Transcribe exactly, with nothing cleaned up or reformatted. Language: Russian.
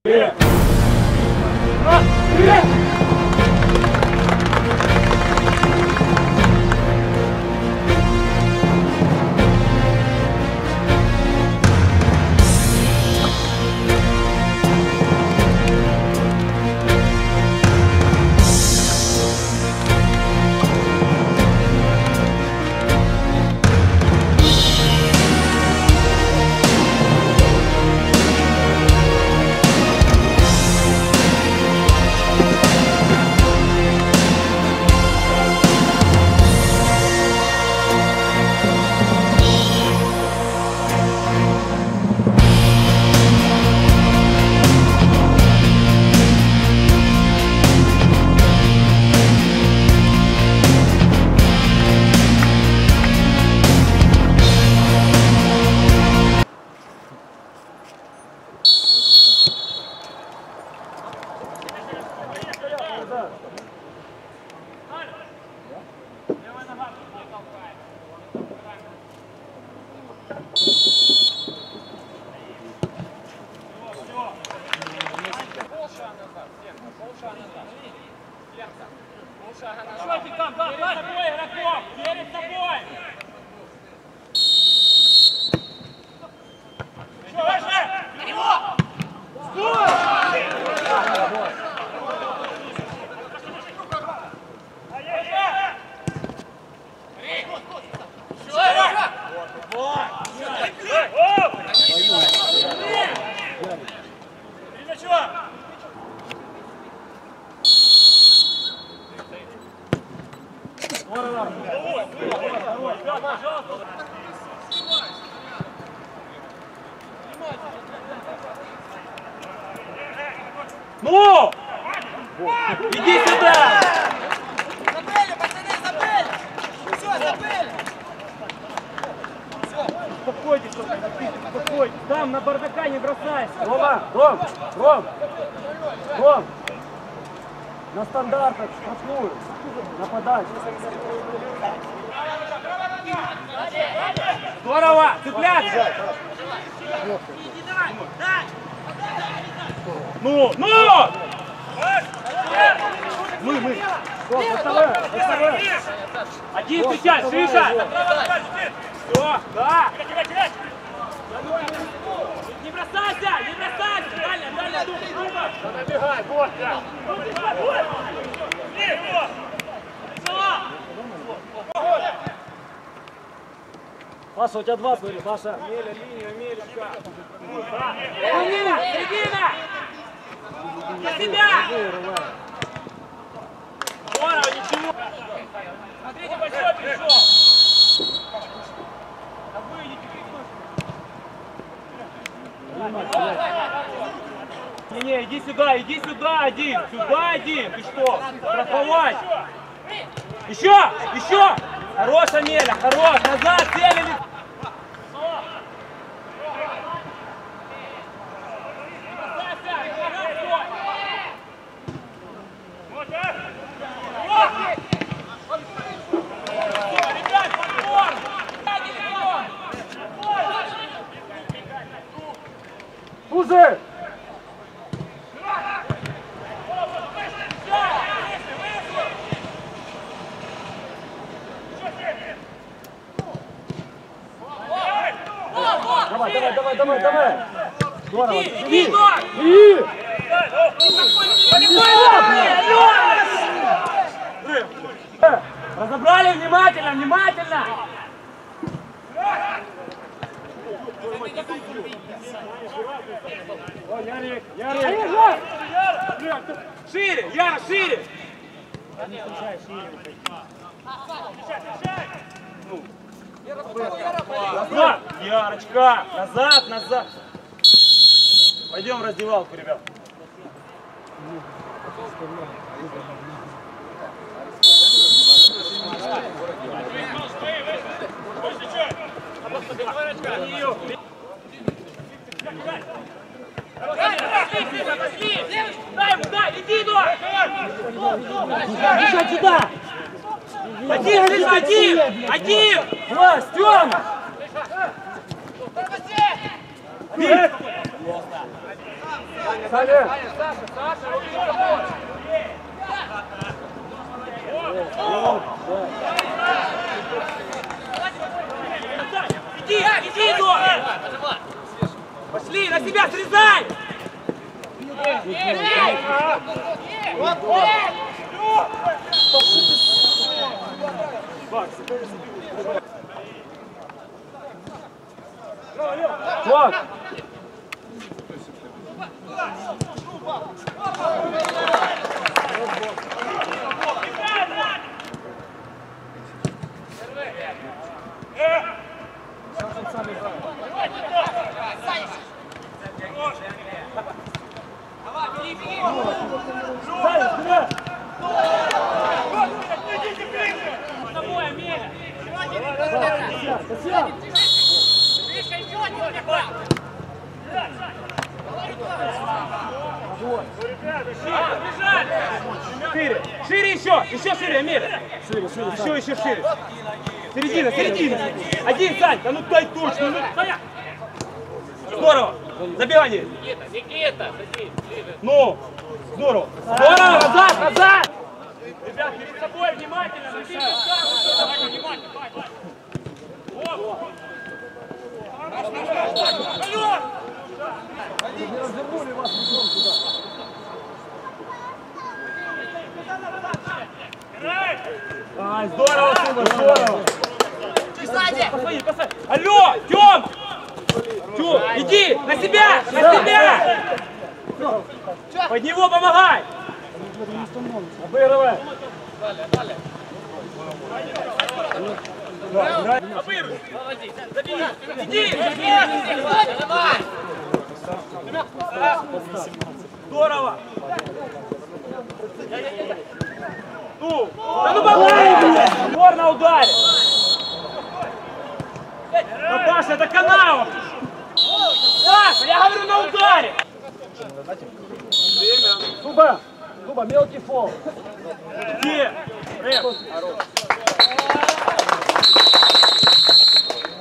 Ну! Иди сюда! Забыли, пацаны, забыли! Все, забыли! Успокойтесь, успокойтесь. Там на бардака не бросайся. Рома, Ром, Ром, Ром. На стандартах, штрафную. Нападай. Здорово! Цепляться! Ну, ну! Мы, мы. Один сейчас, Шиша! Все, да! Не бросайся, не бросайся! Дальня, дальня, думай, думай! Набегай, вот, да! Паша, у тебя два, смотри, Паша. Меля, линия, Мелечка. Середина, середина! На себя! Здорово, ничего! Смотрите, большой пришел! А вы идите, Не-не, иди сюда, иди сюда один! Сюда один! Ты что? Страховать! Еще! Еще! Хорош, Амеля, хорош! Назад, целили! Уже! Давай, давай, давай, давай, давай! Здорово! Иди, иди! Иди! Разобрали внимательно, внимательно! О, Ярик, Ярик! Шире, Яра, шире! Не включай, шире. Назад, Ярочка! Назад, назад! Пойдем в раздевалку, ребят. Дай, дай, иди, Эдуард! Бежать сюда! Один, один! Один! Класс, Тёма! Саня! Иди, иди, Дора! Пошли, на себя срезай! Вот! Шире, шире еще, еще шире, Амир. Шире, шире, еще, еще шире. Середина, середина. Один, Сань, да ну дай точно, ну стоять. Здорово, забивание. Никита, Никита, Ну, здорово. Здорово, назад, назад. Ребят, перед собой внимательно. Внимательно. Не развернули вас лицом сюда. Ай, здорово, Тима, здорово. Сзади! Посмотри, посмотри. Алло, Тём! Тём, иди, на себя, на себя! Под него помогай! Обыгрывай! Обыгрывай! Забери! Иди! Давай! Здорово! Ну! Да ну помогай! Двор на ударе! Наташа, это канал! Саша, я говорю на ударе! Зуба! Зуба, мелкий фол. Где? Рэп!